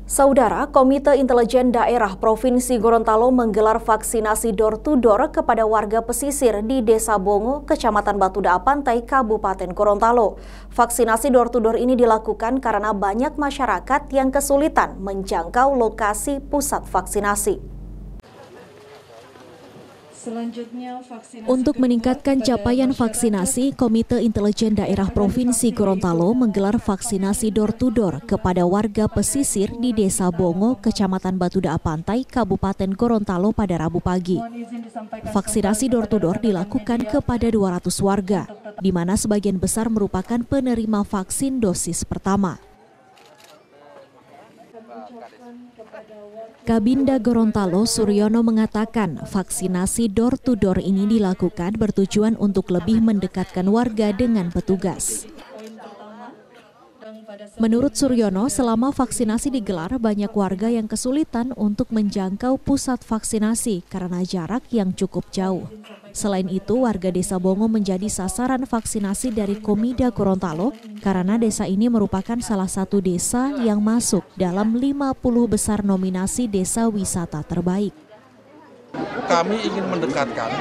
Saudara, Komite Intelijen Daerah Provinsi Gorontalo menggelar vaksinasi door-to-door kepada warga pesisir di Desa Bongo, Kecamatan Batuda Pantai, Kabupaten Gorontalo. Vaksinasi door-to-door ini dilakukan karena banyak masyarakat yang kesulitan menjangkau lokasi pusat vaksinasi. Untuk meningkatkan capaian vaksinasi, Komite Intelijen Daerah Provinsi Gorontalo menggelar vaksinasi door-to-door kepada warga pesisir di Desa Bongo, Kecamatan Batuda Pantai, Kabupaten Gorontalo pada Rabu pagi. Vaksinasi door-to-door dilakukan kepada 200 warga, di mana sebagian besar merupakan penerima vaksin dosis pertama. Kabinda Gorontalo Suryono mengatakan vaksinasi door-to-door ini dilakukan bertujuan untuk lebih mendekatkan warga dengan petugas. Menurut Suryono, selama vaksinasi digelar, banyak warga yang kesulitan untuk menjangkau pusat vaksinasi karena jarak yang cukup jauh. Selain itu, warga Desa Bongo menjadi sasaran vaksinasi dari Komida Gorontalo karena desa ini merupakan salah satu desa yang masuk dalam 50 besar nominasi desa wisata terbaik. Kami ingin mendekatkan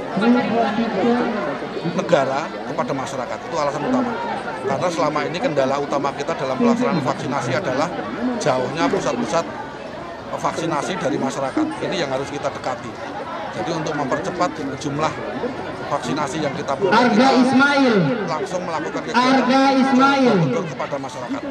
negara kepada masyarakat, itu alasan utama. Karena selama ini kendala utama kita dalam pelaksanaan vaksinasi adalah jauhnya pusat-pusat vaksinasi dari masyarakat. Ini yang harus kita dekati. Jadi untuk mempercepat jumlah vaksinasi yang kita punya, kita langsung melakukan kegiatan door kepada masyarakat.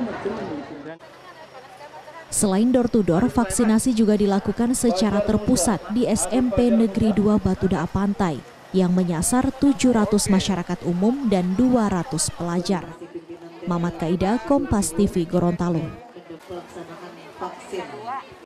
Selain door-to-door, vaksinasi juga dilakukan secara terpusat di SMP Negeri 2 Batuda Pantai yang menyasar 700 masyarakat umum dan 200 pelajar. Mamat Kaida, Kompas TV, Gorontalo.